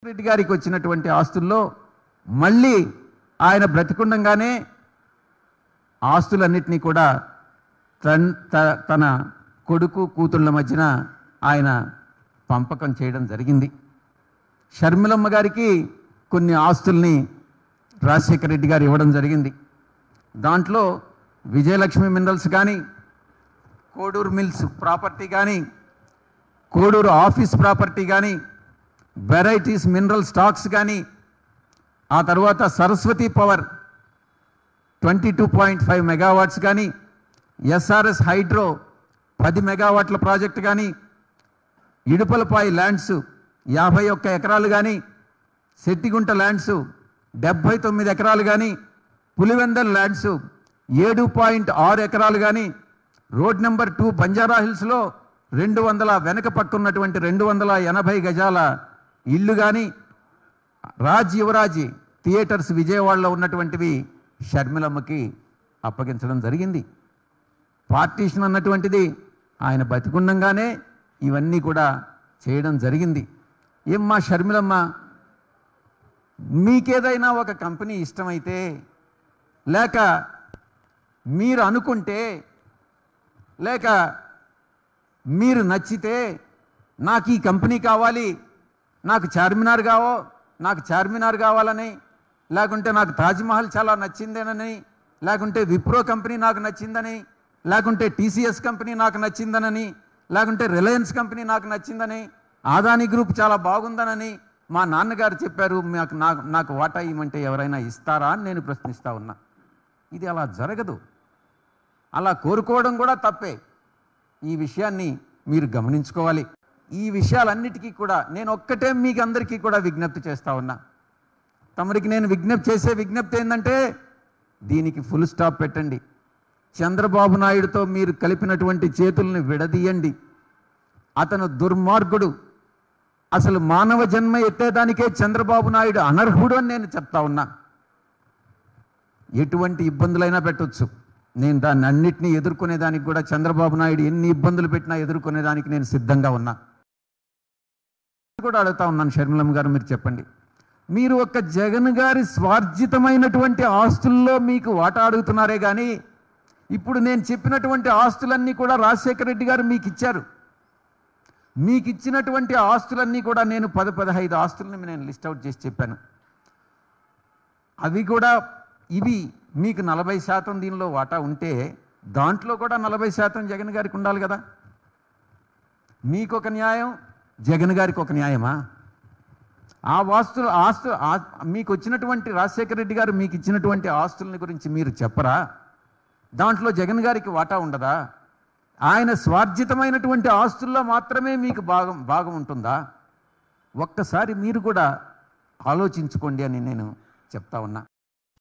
రెడ్డి గారికి వచ్చినటువంటి ఆస్తుల్లో మళ్ళీ ఆయన బ్రతికుండగానే ఆస్తులన్నింటినీ కూడా తన కొడుకు కూతుళ్ళ మధ్యన ఆయన పంపకం చేయడం జరిగింది. షర్మిలమ్మ గారికి కొన్ని ఆస్తుల్ని రాజశేఖర రెడ్డి గారు ఇవ్వడం జరిగింది. దాంట్లో విజయలక్ష్మి మినరల్స్ కానీ, కోడూరు మిల్స్ ప్రాపర్టీ కానీ, కోడూరు ఆఫీస్ ప్రాపర్టీ కానీ, వెరైటీస్ మినరల్ స్టాక్స్ కానీ, ఆ తర్వాత సరస్వతి పవర్ 22.5 మెగావాట్స్ కానీ, ఎస్ఆర్ఎస్ హైడ్రో 10 మెగావాట్ల ప్రాజెక్టు కానీ, ఇడుపలపాయి ల్యాండ్స్ 51 ఎకరాలు కానీ, సెట్టిగుంట ల్యాండ్స్ 79 ఎకరాలు కానీ, పులివెందల్ ల్యాండ్స్ 7.6 ఎకరాలు కానీ, రోడ్ నెంబర్ 2 బంజారా హిల్స్లో 200 వెనక పక్కున్నటువంటి 280 గజాల ఇల్లు కానీ, రాజ్ యువరాజ్ థియేటర్స్ విజయవాడలో ఉన్నటువంటివి షర్మిలమ్మకి అప్పగించడం జరిగింది. పార్టీషన్ అన్నటువంటిది ఆయన బతికుండంగానే ఇవన్నీ కూడా చేయడం జరిగింది. ఏమ్మా షర్మిలమ్మ, మీకేదైనా ఒక కంపెనీ ఇష్టమైతే, లేక మీరు అనుకుంటే, లేక మీరు నచ్చితే, నాకు ఈ కంపెనీ కావాలి, నాకు చార్మినార్ కావాలని, లేకుంటే నాకు తాజ్మహల్ చాలా నచ్చిందేనని, లేకుంటే విప్రో కంపెనీ నాకు నచ్చిందని, లేకుంటే టీసీఎస్ కంపెనీ నాకు నచ్చిందనని, లేకుంటే రిలయన్స్ కంపెనీ నాకు నచ్చిందని, ఆదాని గ్రూప్ చాలా బాగుందనని మా నాన్నగారు చెప్పారు, నాకు వాటా ఇవ్వమంటే ఎవరైనా ఇస్తారా అని నేను ప్రశ్నిస్తూ ఉన్నా. ఇది అలా జరగదు. అలా కోరుకోవడం కూడా తప్పే. ఈ విషయాన్ని మీరు గమనించుకోవాలి. ఈ విషయాలన్నిటికీ కూడా నేను ఒక్కటే మీకు అందరికీ కూడా విజ్ఞప్తి చేస్తూ ఉన్నా. తమరికి నేను చేసే విజ్ఞప్తి ఏంటంటే, దీనికి ఫుల్ స్టాప్ పెట్టండి. చంద్రబాబు నాయుడుతో మీరు కలిపినటువంటి చేతుల్ని విడదీయండి. అతను దుర్మార్గుడు. అసలు మానవ జన్మ ఎత్తేదానికే చంద్రబాబు నాయుడు అనర్హుడు అని నేను చెప్తా ఉన్నా. ఎటువంటి ఇబ్బందులైనా పెట్టొచ్చు, నేను దాన్ని అన్నిటినీ ఎదుర్కొనేదానికి కూడా, చంద్రబాబు నాయుడు ఎన్ని ఇబ్బందులు పెట్టినా ఎదుర్కొనేదానికి నేను సిద్ధంగా ఉన్నా. కూడా అడుగుతా ఉన్నాను, షర్మిలమ్మ గారు మీరు చెప్పండి, మీరు ఒక్క జగన్ గారి స్వార్జితమైనటువంటి ఆస్తుల్లో మీకు వాటా అడుగుతున్నారే కానీ, ఇప్పుడు నేను చెప్పినటువంటి ఆస్తులన్నీ కూడా రాజశేఖర రెడ్డి గారు మీకు ఇచ్చారు. మీకు ఇచ్చినటువంటి ఆస్తులన్నీ కూడా నేను 15 ఆస్తులని నేను లిస్ట్ అవుట్ చేసి చెప్పాను. అవి కూడా ఇవి మీకు 40% దీనిలో వాటా ఉంటే, దాంట్లో కూడా 40% జగన్ గారికి ఉండాలి కదా. మీకు ఒక న్యాయం, జగన్ గారికి ఒక న్యాయమా? ఆ మీకు వచ్చినటువంటి రాజశేఖర రెడ్డి గారు మీకు ఇచ్చినటువంటి ఆస్తులని గురించి మీరు చెప్పరా? దాంట్లో జగన్ గారికి వాటా ఉండదా? ఆయన స్వార్జితమైనటువంటి ఆస్తుల్లో మాత్రమే మీకు భాగం ఉంటుందా? ఒక్కసారి మీరు కూడా ఆలోచించుకోండి అని నేను చెప్తా ఉన్నా.